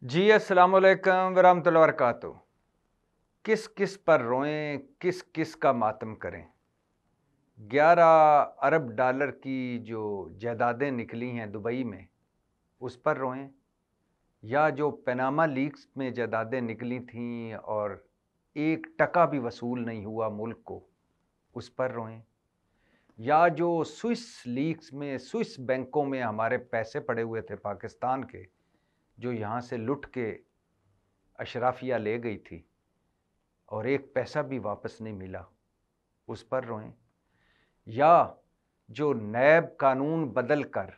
जी अस्सलाम वालेकुम वरहमतुल्लाहि वबरकातुहू। किस किस पर रोएं, किस किस का मातम करें। 11 अरब डॉलर की जो जायदादें निकली हैं दुबई में, उस पर रोएं, या जो पनामा लीक्स में जायदादें निकली थीं और 1 टका भी वसूल नहीं हुआ मुल्क को, उस पर रोएं, या जो स्विस लीक्स में स्विस बैंकों में हमारे पैसे पड़े हुए थे पाकिस्तान के, जो यहाँ से लुट के अशराफिया ले गई थी और 1 पैसा भी वापस नहीं मिला, उस पर रोएं, या जो नैब कानून बदल कर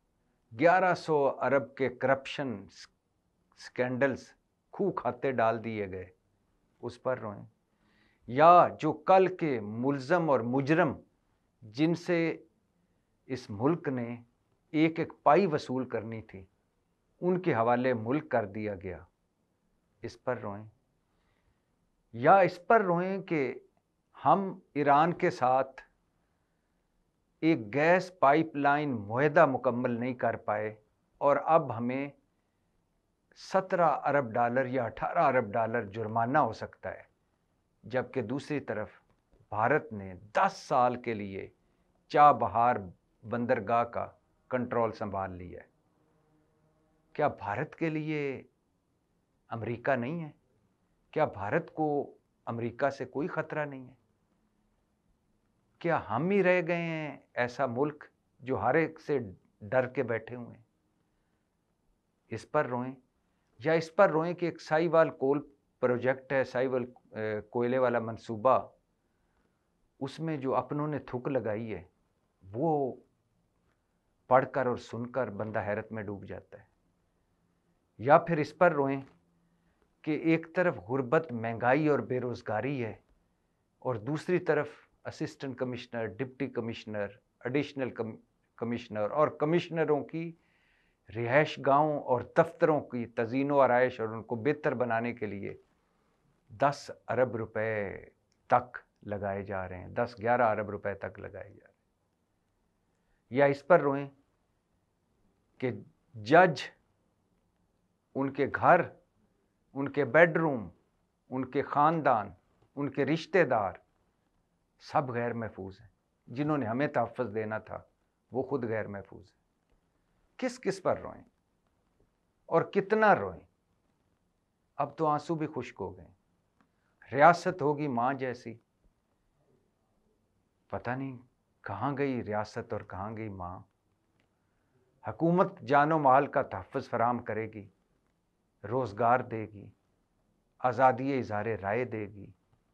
1100 अरब के करप्शन स्कैंडल्स खूह खाते डाल दिए गए, उस पर रोएं, या जो कल के मुल्ज़म और मुजरम जिनसे इस मुल्क ने एक एक पाई वसूल करनी थी, उनके हवाले मुल्क कर दिया गया, इस पर रोएं, या इस पर रोएं कि हम ईरान के साथ एक गैस पाइपलाइन मुआहदा मुकम्मल नहीं कर पाए और अब हमें 17 अरब डॉलर या 18 अरब डॉलर जुर्माना हो सकता है, जबकि दूसरी तरफ भारत ने 10 साल के लिए चाबहार बंदरगाह का कंट्रोल संभाल लिया है। क्या भारत के लिए अमेरिका नहीं है? क्या भारत को अमेरिका से कोई ख़तरा नहीं है? क्या हम ही रह गए हैं ऐसा मुल्क जो हर एक से डर के बैठे हुए हैं? इस पर रोएं, या इस पर रोएं कि एक साहिवाल कोल प्रोजेक्ट है, साहिवाल कोयले वाला मंसूबा, उसमें जो अपनों ने थूक लगाई है, वो पढ़कर और सुनकर बंदा हैरत में डूब जाता है। या फिर इस पर रोएं कि एक तरफ गुर्बत, महंगाई और बेरोज़गारी है और दूसरी तरफ assistant commissioner, deputy commissioner, additional commissioner और कमिश्नरों की रिहाइश गाहों और दफ्तरों की तज़ीन व आराइश और उनको बेहतर बनाने के लिए 10 अरब रुपए तक लगाए जा रहे हैं, 10-11 अरब रुपए तक लगाए जा रहे हैं। या इस पर रोएं कि जज उनके घर, उनके बेडरूम, उनके ख़ानदान, उनके रिश्तेदार सब गैर महफूज हैं। जिन्होंने हमें तहफ़्फ़ुज़ देना था वो खुद गैर महफूज हैं। किस किस पर रोएं और कितना रोएं? अब तो आंसू भी खुश्क हो गए। रियासत होगी माँ जैसी, पता नहीं कहाँ गई रियासत और कहाँ गई माँ। हुकूमत जानो माल का तहफ़्फ़ुज़ फराहम करेगी, रोज़गार देगी, आज़ादी इज़हार राय देगी।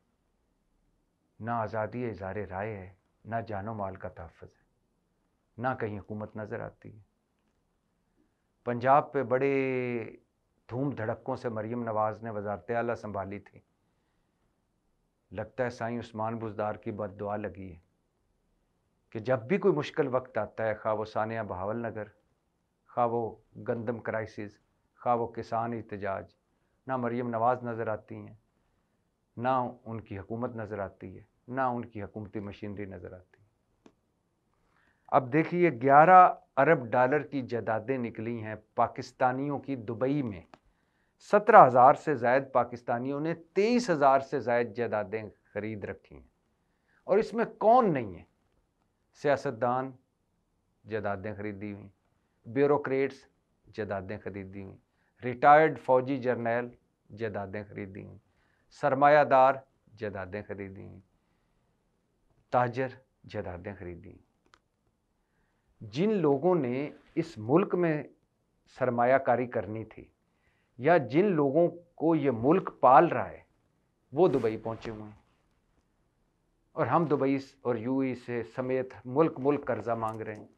ना आज़ादी इज़हार राय है, ना जानो माल का तहफ़्फ़ुज़ है, ना कहीं हुकूमत नज़र आती है। पंजाब पे बड़े धूम धड़क्कों से मरीम नवाज़ ने वज़ारत आला संभाली थी। लगता है साईं उस्मान बुज़दार की बद्दुआ लगी है कि जब भी कोई मुश्किल वक्त आता है, खा वो सानिया बहावल नगर, खा वो गंदम क्राइसिस, खा वो किसान एहतजाज, ना मरीम नवाज़ नज़र आती हैं, ना उनकी हुकूमत नज़र आती है, ना उनकी हुकूमती मशीनरी नज़र आती है। अब देखिए 11 अरब डॉलर की जायदादें निकली हैं पाकिस्तानियों की दुबई में। 17,000 से ज़ायद पाकिस्तानियों ने 23,000 से ज़ायद जायदादें खरीद रखी हैं। और इसमें कौन नहीं है? सियासतदान जायदादें खरीदी हुई, ब्यूरोक्रेट्स जायदादें खरीदी हुई, रिटायर्ड फौजी जर्नैल जायदादें खरीदी हुई, सरमायादार जायदादें खरीदी हुई, ताजर जायदादें खरीदी हुई। जिन लोगों ने इस मुल्क में सरमायाकारी करनी थी या जिन लोगों को ये मुल्क पाल रहा है, वो दुबई पहुंचे हुए हैं और हम दुबई और यूएई से समेत मुल्क मुल्क कर्जा मांग रहे हैं।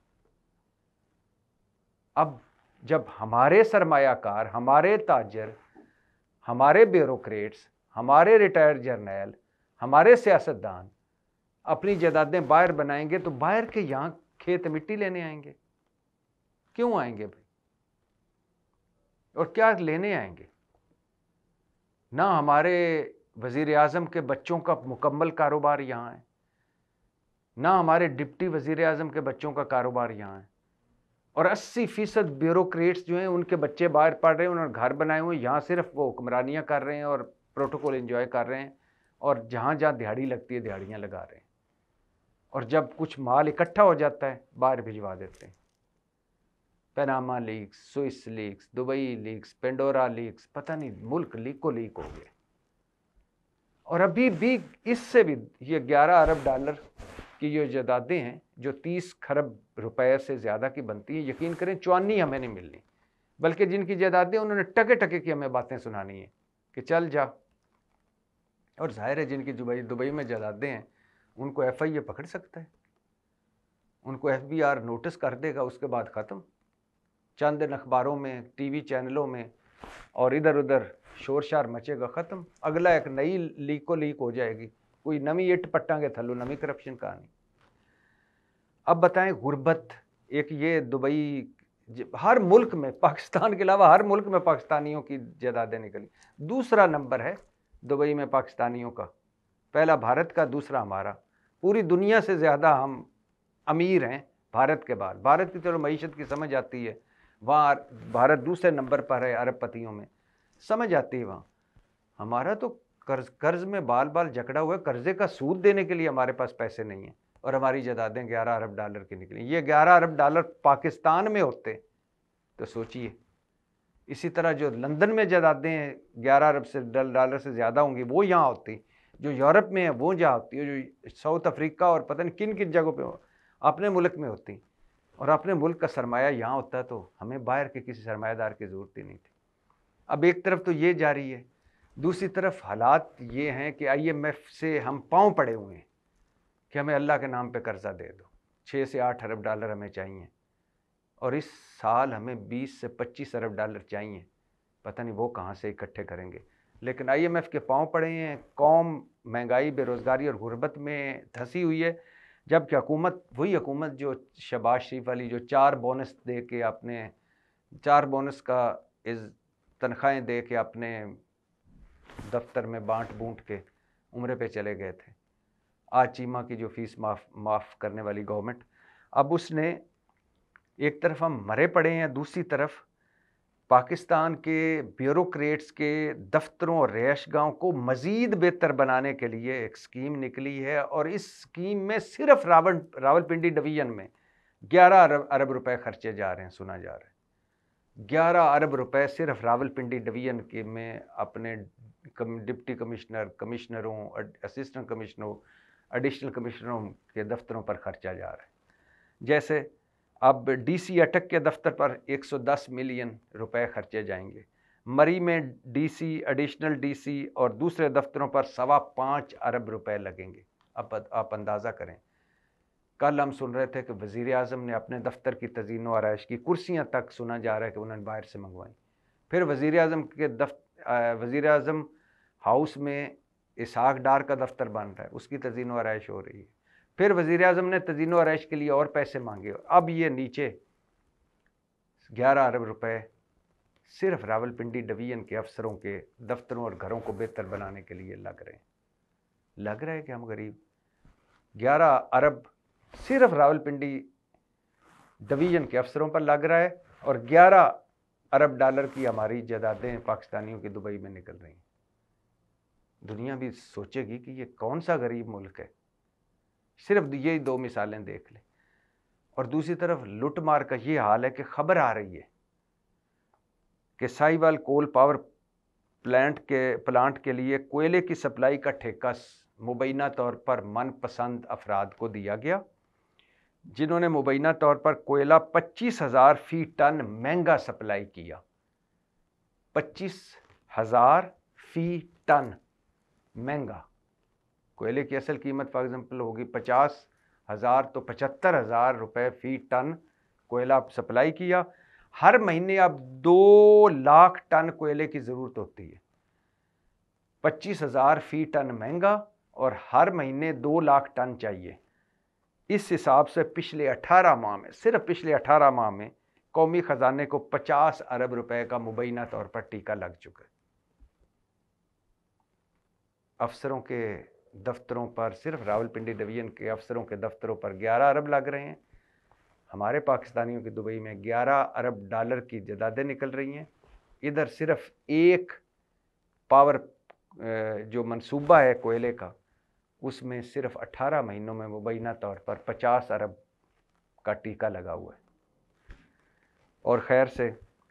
अब जब हमारे सरमायाकार, हमारे ताजर, हमारे ब्यूरोक्रेट्स, हमारे रिटायर्ड जर्नैल, हमारे सियासतदान अपनी जायदादें बाहर बनाएंगे तो बाहर के यहाँ खेत मिट्टी लेने आएंगे। क्यों आएंगे भाई? और क्या लेने आएंगे? ना हमारे वज़ीर आज़म के बच्चों का मुकम्मल कारोबार यहाँ है, ना हमारे डिप्टी वज़ीर आज़म के बच्चों का कारोबार यहाँ है, और 80% ब्यूरोक्रेट्स जो हैं उनके बच्चे बाहर पढ़ रहे हैं, उन्होंने घर बनाए हुए हैं, यहाँ सिर्फ वो हुक्मरानियाँ कर रहे हैं और प्रोटोकॉल एंजॉय कर रहे हैं, और जहाँ जहाँ दिहाड़ी लगती है दिहाड़ियाँ लगा रहे हैं, और जब कुछ माल इकट्ठा हो जाता है बाहर भिजवा देते हैं। Panama leaks, Swiss leaks, Dubai leaks, Pandora leaks, पता नहीं मुल्क लीक को लीक हो गए। और अभी भी इससे भी ये 11 अरब डॉलर की जो जायदादें हैं जो 30 खरब रुपए से ज़्यादा की बनती हैं, यकीन करें चुआनी हमें नहीं मिलनी, बल्कि जिनकी जायदादें उन्होंने टके टके की हमें बातें सुनानी है कि चल जा। और जाहिर है जिनकी दुबई में जायदादें हैं उनको FIA पकड़ सकता है, उनको FBR नोटिस कर देगा, उसके बाद ख़त्म। चंद दिन अखबारों में, TV चैनलों में और इधर उधर शोर शार मचेगा, ख़त्म। अगला एक नई लीक हो जाएगी, कोई नवी इट पट्टा के थल्लो, नवी करप्शन कहानी। अब बताएं गुर्बत, एक ये दुबई, हर मुल्क में, पाकिस्तान के अलावा हर मुल्क में पाकिस्तानियों की जायदादें निकली। दूसरा नंबर है दुबई में पाकिस्तानियों का, पहला भारत का, दूसरा हमारा। पूरी दुनिया से ज़्यादा हम अमीर हैं भारत के बाद। भारत की तरफ मईशत की समझ आती है, वहाँ भारत दूसरे नंबर पर है अरबपतियों में, समझ आती है वहाँ। हमारा तो कर्ज में बाल बाल जकड़ा हुआ है, कर्जे का सूद देने के लिए हमारे पास पैसे नहीं है, और हमारी जायदादें 11 अरब डॉलर की निकली। ये 11 अरब डॉलर पाकिस्तान में होते तो सोचिए। इसी तरह जो लंदन में जायदादें 11 अरब से डॉलर से ज़्यादा होंगी वो यहाँ होती, जो यूरोप में है वो जहाँ होती है, जो साउथ अफ्रीका और पता नहीं किन किन जगहों पे अपने मुल्क में होती, और अपने मुल्क का सरमाया यहाँ होता तो हमें बाहर के किसी सरमायादार की ज़रूरत ही नहीं थी। अब एक तरफ तो ये जारी है, दूसरी तरफ हालात ये हैं कि IMF से हम पाँव पड़े हुए हैं कि हमें अल्लाह के नाम पे कर्जा दे दो, 6 से 8 अरब डॉलर हमें चाहिए, और इस साल हमें 20 से 25 अरब डॉलर चाहिए, पता नहीं वो कहाँ से इकट्ठे करेंगे। लेकिन IMF के पाँव पड़े हैं, कौम महंगाई, बेरोज़गारी और गुर्बत में धंसी हुई है, जबकि हुकूमत, वही हुकूमत जो शहबाज शरीफ वाली, जो 4 बोनस दे के अपने 4 बोनस का तनख्वाहें दे के अपने दफ्तर में बांट बूंट के उम्रे पे चले गए थे, आज चीमा की जो फीस माफ़ करने वाली गवर्नमेंट, अब उसने, एक तरफ हम मरे पड़े हैं, दूसरी तरफ पाकिस्तान के ब्यूरोक्रेट्स के दफ्तरों और रिहायशगाहों को मज़ीद बेहतर बनाने के लिए एक स्कीम निकली है, और इस स्कीम में सिर्फ रावलपिंडी डिवीज़न में 11 अरब रुपए खर्चे जा रहे हैं, सुना जा रहा है 11 अरब रुपए सिर्फ रावलपिंडी डिवीज़न के में अपने डिप्टी कमिश्नर, कमिश्नरों, असिस्टेंट कमिश्नरों, एडिशनल कमिश्नरों के दफ्तरों पर खर्चा जा रहा है। जैसे अब DC अटक के दफ्तर पर 110 मिलियन रुपए खर्चे जाएंगे, मरी में DC, एडिशनल DC और दूसरे दफ्तरों पर 5.25 अरब रुपए लगेंगे। अब आप अंदाज़ा करें, कल हम सुन रहे थे कि वज़ीर आज़म ने अपने दफ्तर की तज़ीन व आराइश की कुर्सियाँ तक, सुना जा रहा है कि उन्होंने बाहर से मंगवाई। फिर वज़ीर आज़म हाउस में इसहाक डार का दफ्तर बन रहा है, उसकी तज़ीन व आराइश हो रही है। फिर वज़ीर आज़म ने तज़ीन व आराइश के लिए और पैसे मांगे, अब ये नीचे 11 अरब रुपए सिर्फ रावलपिंडी डिवीज़न के अफसरों के दफ्तरों और घरों को बेहतर बनाने के लिए लग रहे हैं। लग रहा है कि हम गरीब, 11 अरब सिर्फ रावलपिंडी डिवीज़न के अफसरों पर लग रहा है, और 11 अरब डॉलर की हमारी जायदादें पाकिस्तानियों की दुबई में निकल रही हैं। दुनिया भी सोचेगी कि ये कौन सा गरीब मुल्क है। सिर्फ ये 2 मिसालें देख लें। और दूसरी तरफ लुटमार का ये हाल है कि खबर आ रही है कि साहिवाल कोल पावर प्लांट के लिए कोयले की सप्लाई का ठेका मुबैना तौर पर मनपसंद अफराद को दिया गया, जिन्होंने मुबैना तौर पर कोयला 25,000 फी टन महंगा सप्लाई किया। 25,000 फी टन महंगा। कोयले की असल कीमत फॉर एग्जाम्पल होगी 50,000, तो 75,000 रुपये फी टन कोयला सप्लाई किया। हर महीने अब 2 लाख टन कोयले की ज़रूरत होती है। 25,000 फी टन महंगा और हर महीने 2 लाख टन चाहिए। इस हिसाब से पिछले 18 माह में, सिर्फ पिछले 18 माह में कौमी ख़जाने को 50 अरब रुपए का मुबैना तौर पर टीका लग चुका है। अफसरों के दफ्तरों पर, सिर्फ रावलपिंडी डिवीज़न के अफसरों के दफ्तरों पर 11 अरब लग रहे हैं, हमारे पाकिस्तानियों की दुबई में 11 अरब डॉलर की जायदादें निकल रही हैं। इधर सिर्फ एक पावर जो मंसूबा है कोयले का, उसमें सिर्फ 18 महीनों में मुबैना तौर पर 50 अरब का टीका लगा हुआ है। और खैर से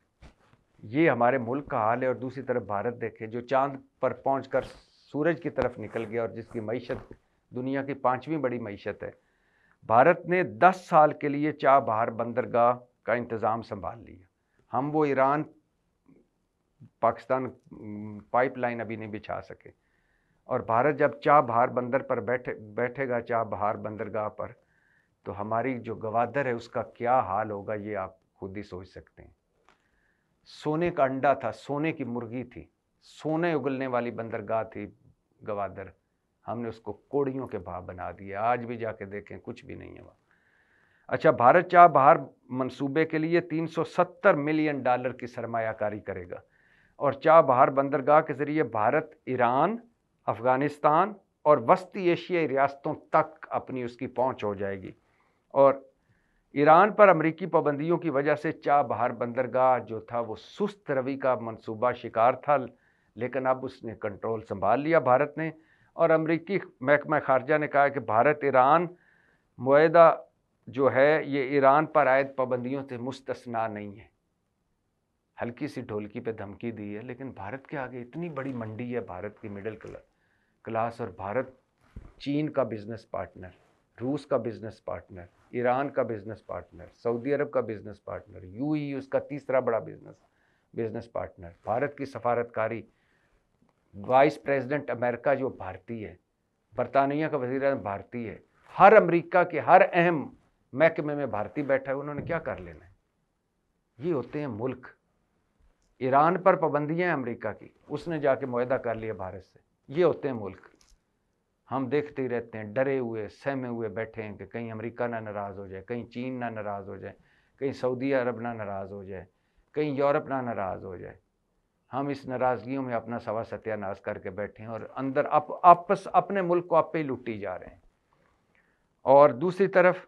ये हमारे मुल्क का हाल है। और दूसरी तरफ भारत देखें, जो चांद पर पहुंचकर सूरज की तरफ निकल गया और जिसकी मईशत दुनिया की 5वीं बड़ी मईशत है। भारत ने 10 साल के लिए चाबहार बंदरगाह का इंतज़ाम संभाल लिया। हम वो ईरान पाकिस्तान पाइपलाइन अभी नहीं बिछा सके। और भारत जब चाबहार बंदर पर बैठेगा चाबहार बंदरगाह पर, तो हमारी जो गवादर है उसका क्या हाल होगा ये आप खुद ही सोच सकते हैं। सोने का अंडा था, सोने की मुर्गी थी, सोने उगलने वाली बंदरगाह थी गवादर। हमने उसको कोड़ियों के भाव बना दिया। आज भी जाके देखें कुछ भी नहीं है वहाँ। अच्छा, भारत चाबहार मंसूबे के लिए 370 मिलियन डॉलर की सरमायाकारी करेगा। और चाबहार बंदरगाह के ज़रिए भारत ईरान, अफ़गानिस्तान और वस्ती एशियाई रियासतों तक अपनी उसकी पहुँच हो जाएगी। और ईरान पर अमरीकी पाबंदियों की वजह से चाबहार बंदरगाह जो था वो सुस्त रवि का मंसूबा शिकार था, लेकिन अब उसने कंट्रोल संभाल लिया भारत ने। और अमरीकी महकमा खारजा ने कहा कि भारत ईरान मुआहदा जो है ये ईरान पर आयद पाबंदियों से मुस्तस्ना नहीं है। हल्की सी ढोलकी पे धमकी दी है, लेकिन भारत के आगे इतनी बड़ी मंडी है भारत की मिडिल क्लास। और भारत चीन का बिजनेस पार्टनर, रूस का बिजनेस पार्टनर, ईरान का बिजनेस पार्टनर, सऊदी अरब का बिजनेस पार्टनर, यूएई उसका तीसरा बड़ा बिजनेस पार्टनर। भारत की सफारतकारी, वाइस प्रेसिडेंट अमेरिका जो भारतीय है, बरतानिया का वज़ीर आज़म भारतीय है, हर अमेरिका के हर अहम महकमे में भारतीय बैठा है। उन्होंने क्या कर लेना है? ये होते हैं मुल्क। ईरान पर पाबंदियाँ हैं अमेरिका की, उसने जाके मुआहदा कर लिया भारत से। ये होते हैं मुल्क। हम देखते ही रहते हैं, डरे हुए सहमे हुए बैठे हैं कि कहीं अमेरिका ना नाराज़ हो जाए, कहीं चीन ना नाराज़ हो जाए, कहीं सऊदी अरब ना नाराज़ हो जाए, कहीं यूरोप ना नाराज़ हो जाए। हम इस नाराज़गियों में अपना सवा सत्यानाश करके बैठे हैं और अंदर आपस अपने मुल्क को आपे ही लुटी जा रहे हैं। और दूसरी तरफ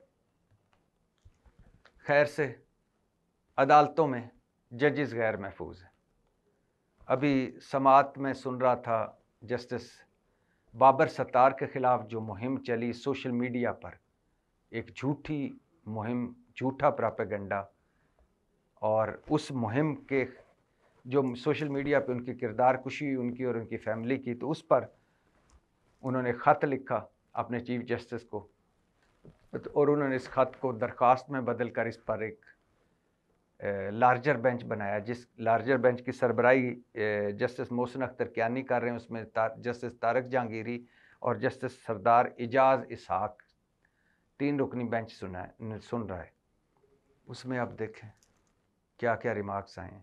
खैर से अदालतों में जजेस गैर महफूज हैं। अभी समात में सुन रहा था, जस्टिस बाबर सत्तार के ख़िलाफ़ जो मुहिम चली सोशल मीडिया पर, एक झूठी मुहिम, झूठा प्रोपेगेंडा, और उस मुहिम के जो सोशल मीडिया पे उनकी किरदार कुशी उनकी और उनकी फैमिली की, तो उस पर उन्होंने ख़त लिखा अपने चीफ जस्टिस को, और उन्होंने इस ख़त को दरख्वास्त में बदल कर इस पर एक लार्जर बेंच बनाया, जिस लार्जर बेंच की सरबराही जस्टिस मोहसिन अख्तर कियानी कर रहे हैं। उसमें जस्टिस तारक जहांगीरी और जस्टिस सरदार इजाज़ इसहाक, 3 रुकनी बेंच सुन रहा है। उसमें आप देखें क्या क्या रिमार्क्स आए हैं।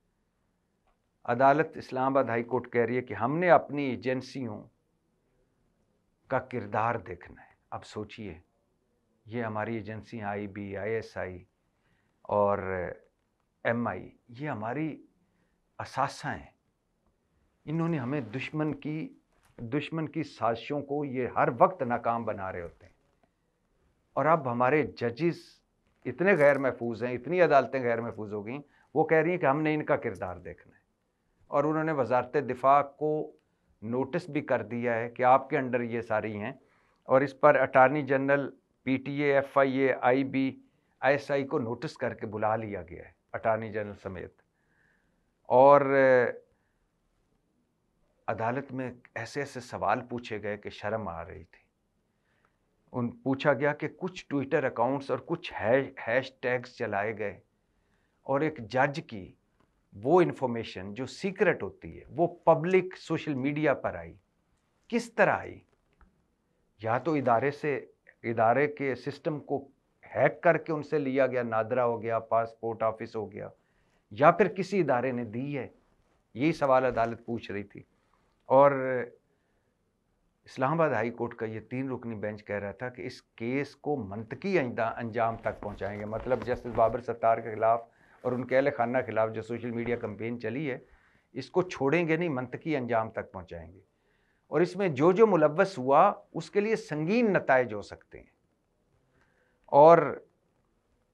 अदालत इस्लामाबाद हाई कोर्ट कह रही है कि हमने अपनी एजेंसियों का किरदार देखना है। अब सोचिए, ये हमारी एजेंसियाँ IB, ISI और MI, ये हमारी असासा हैं। इन्होंने हमें दुश्मन की साजिशों को ये हर वक्त नाकाम बना रहे होते हैं। और अब हमारे जजेस इतने गैर महफूज हैं, इतनी अदालतें गैर महफूज हो गई, वो कह रही हैं कि हमने इनका किरदार देखना है। और उन्होंने वजारत दिफा को नोटिस भी कर दिया है कि आपके अंडर ये सारी हैं, और इस पर attorney general, PTA, FIA, IB, ISI को नोटिस करके बुला लिया गया है, अटार्नी जनरल समेत। और अदालत में ऐसे ऐसे सवाल पूछे गए कि शर्म आ रही थी। पूछा गया कि कुछ ट्विटर अकाउंट्स और कुछ हैशटैग्स चलाए गए, और एक जज की वो इन्फॉर्मेशन जो सीक्रेट होती है वो पब्लिक सोशल मीडिया पर आई। किस तरह आई? या तो इदारे के सिस्टम को हैक करके उनसे लिया गया, नादरा हो गया, पासपोर्ट ऑफिस हो गया, या फिर किसी इदारे ने दी है। यही सवाल अदालत पूछ रही थी। और इस्लामाबाद हाई कोर्ट का ये 3 रुकनी बेंच कह रहा था कि इस केस को मंतकी अंजाम तक पहुंचाएंगे। मतलब जस्टिस बाबर सत्तार के खिलाफ और उनके अहल खाना के खिलाफ जो सोशल मीडिया कैंपेन चली है, इसको छोड़ेंगे नहीं, मंतकी अंजाम तक पहुंचाएंगे। और इसमें जो जो मुलव्वस हुआ उसके लिए संगीन नताइज हो सकते हैं। और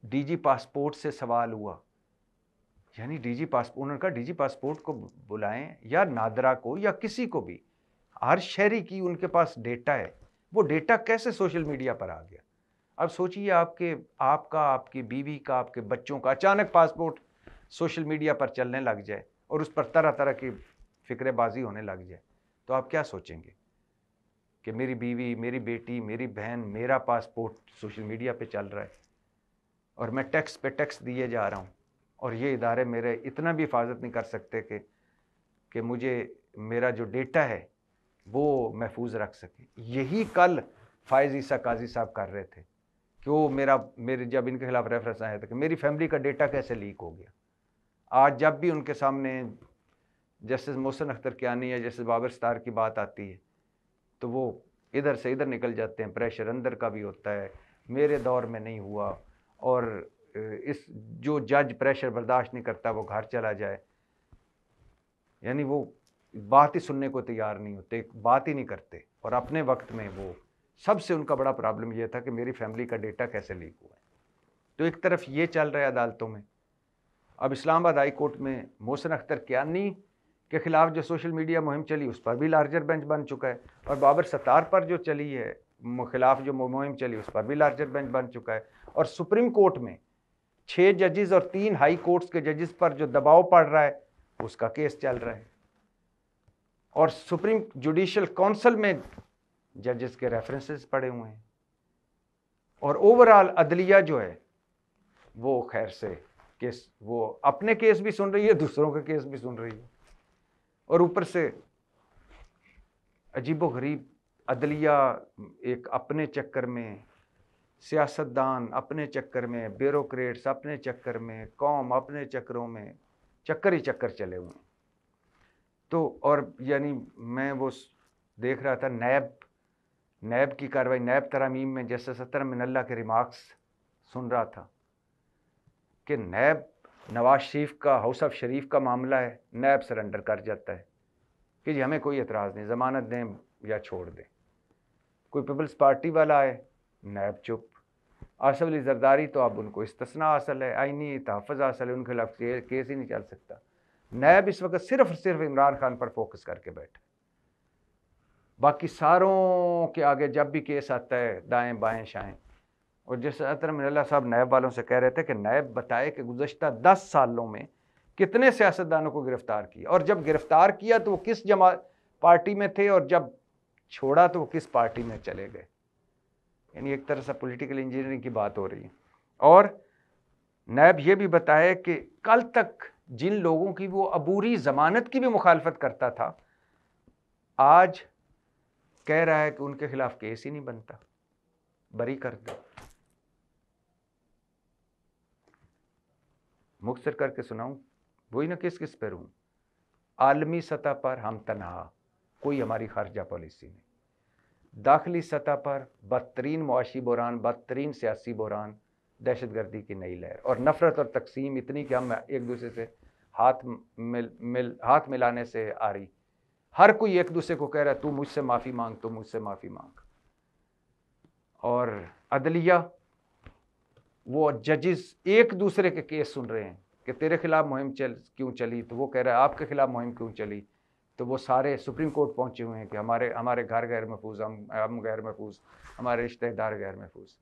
डीजी पासपोर्ट से सवाल हुआ, यानी डीजी पासपोर्ट, उन्होंने कहा डीजी पासपोर्ट को बुलाएं या नादरा को या किसी को भी, हर शहरी की उनके पास डेटा है, वो डेटा कैसे सोशल मीडिया पर आ गया। अब सोचिए आपका, आपकी बीवी का, आपके बच्चों का अचानक पासपोर्ट सोशल मीडिया पर चलने लग जाए और उस पर तरह तरह की फिक्रेबाजी होने लग जाए, तो आप क्या सोचेंगे कि मेरी बीवी, मेरी बेटी, मेरी बहन, मेरा पासपोर्ट सोशल मीडिया पे चल रहा है और मैं टैक्स पे टैक्स दिए जा रहा हूँ और ये इदारे मेरे इतना भी हिफाजत नहीं कर सकते कि मुझे मेरा जो डेटा है वो महफूज रख सके। यही कल फायज़ ईसा काजी साहब कर रहे थे कि वो मेरे जब इनके खिलाफ रेफरेंस आया था कि मेरी फैमिली का डेटा कैसे लीक हो गया। आज जब भी उनके सामने जस्टिस मोहसिन अख्तर कियानी या जस्टिस बाबर सत्तार की बात आती है तो वो इधर से इधर निकल जाते हैं, प्रेशर अंदर का भी होता है, मेरे दौर में नहीं हुआ, और इस जो जज प्रेशर बर्दाश्त नहीं करता वो घर चला जाए, यानी वो बात ही सुनने को तैयार नहीं होते, बात ही नहीं करते। और अपने वक्त में वो सबसे उनका बड़ा प्रॉब्लम ये था कि मेरी फैमिली का डेटा कैसे लीक हुआ है। तो एक तरफ ये चल रहा है अदालतों में, अब इस्लामाबाद हाई कोर्ट में मोहसिन अख्तर कियानी के खिलाफ जो सोशल मीडिया मुहिम चली उस पर भी लार्जर बेंच बन चुका है, और बाबर सत्तार पर जो चली है खिलाफ जो मुहिम चली उस पर भी लार्जर बेंच बन चुका है। और सुप्रीम कोर्ट में 6 जजेस और 3 हाई कोर्ट्स के जजेस पर जो दबाव पड़ रहा है उसका केस चल रहा है, और सुप्रीम जुडिशियल काउंसिल में जजेस के रेफरेंसेस पड़े हुए हैं, और ओवरऑल अदलिया जो है वो खैर से केस, वो अपने केस भी सुन रही है, दूसरों के केस भी सुन रही है, और ऊपर से अजीबोगरीब अदलिया एक अपने चक्कर में, सियासतदान अपने चक्कर में, ब्यूरोक्रेट्स अपने चक्कर में, कौम अपने चक्करों में, चक्कर ही चक्कर चले हुए हैं। तो और यानी मैं वो देख रहा था नैब की कार्रवाई, नैब तरामीम में जैसे सत्तर मिनल्ला के रिमार्क्स सुन रहा था कि नैब नवाज शरीफ का, हाउस ऑफ शरीफ का मामला है, नैब सरेंडर कर जाता है कि जी हमें कोई एतराज़ नहीं, ज़मानत दें या छोड़ दें। कोई पीपल्स पार्टी वाला है, नैब चुप। आसफ अली जरदारी तो अब उनको इस्तिस्ना हासिल है, आईनी तहफ़्फ़ुज़ हासिल है, उनके खिलाफ केस ही नहीं चल सकता। नैब इस वक्त सिर्फ और सिर्फ इमरान खान पर फोकस करके बैठे, बाकी सारों के आगे जब भी केस आता है दाएं बाएं शाएं। और जैसे अतर मिनल्ला साहब नैब वालों से कह रहे थे कि नैब बताए कि गुज़श्ता 10 सालों में कितने सियासतदानों को गिरफ्तार किया, और जब गिरफ्तार किया तो वो किस पार्टी में थे, और जब छोड़ा तो वो किस पार्टी में चले गए। यानी एक तरह से पॉलिटिकल इंजीनियरिंग की बात हो रही है। और नैब ये भी बताया कि कल तक जिन लोगों की वो अबूरी जमानत की भी मुखालफत करता था, आज कह रहा है कि उनके खिलाफ केस ही नहीं बनता, बरी कर दो। मुख्तसर करके सुनाऊं, वही ना किस किस पर हूं। आलमी सतह पर हम तनहा, कोई हमारी खारजा पॉलिसी नहीं। दाखिली सतह पर बदतरीन मुआशी बहरान, बदतरीन सियासी बहरान, दहशतगर्दी की नई लहर, और नफरत और तकसीम इतनी कि हम एक दूसरे से हाथ मिलाने से आ रही। हर कोई एक दूसरे को कह रहा है तू मुझसे माफ़ी मांग, तू मुझसे माफ़ी मांग। और अदलिया, वो जजेस एक दूसरे के केस सुन रहे हैं कि तेरे खिलाफ मुहिम क्यों चली, तो वो कह रहा है आपके खिलाफ मुहिम क्यों चली, तो वो सारे सुप्रीम कोर्ट पहुंचे हुए हैं कि हमारे घर गैर महफूज, हम गैर महफूज, हमारे रिश्तेदार गैर महफूज।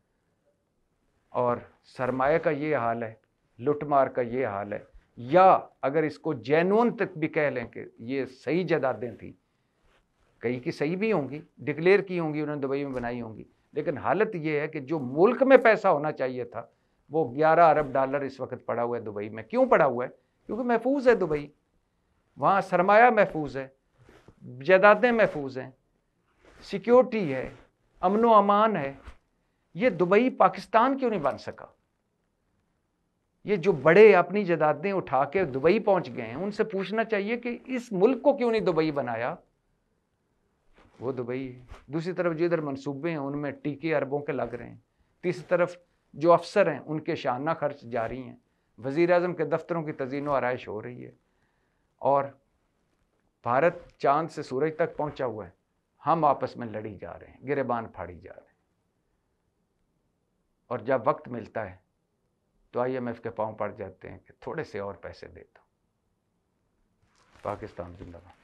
और सरमाए का ये हाल है, लुटमार का ये हाल है, या अगर इसको जेन्युइन तक भी कह लें कि ये सही जायदादें थी, कई की सही भी होंगी, डिक्लेयर की होंगी, उन्होंने दुबई में बनाई होंगी, लेकिन हालत ये है कि जो मुल्क में पैसा होना चाहिए था वो 11 अरब डॉलर इस वक्त पड़ा हुआ है दुबई में। क्यों पड़ा हुआ है? क्योंकि महफूज है दुबई, वहाँ सरमाया महफूज है, जायदादें महफूज हैं, सिक्योरिटी है, अमनो अमान है। ये दुबई पाकिस्तान क्यों नहीं बन सका? ये जो बड़े अपनी जायदादें उठा के दुबई पहुंच गए हैं, उनसे पूछना चाहिए कि इस मुल्क को क्यों नहीं दुबई बनाया? वो दुबई है। दूसरी तरफ जिधर मंसूबे हैं उनमें टीके अरबों के लग रहे हैं। तीसरी तरफ जो अफसर हैं उनके शाना खर्च जारी हैं। वज़ीर आज़म के दफ्तरों की तज़ीनो आराइश हो रही है, और भारत चांद से सूरज तक पहुंचा हुआ है, हम आपस में लड़ी जा रहे हैं, गिरेबान फाड़ी जा रहे हैं। और जब वक्त मिलता है तो IMF के पांव पड़ जाते हैं कि थोड़े से और पैसे दे दो। पाकिस्तान जिंदाबाद।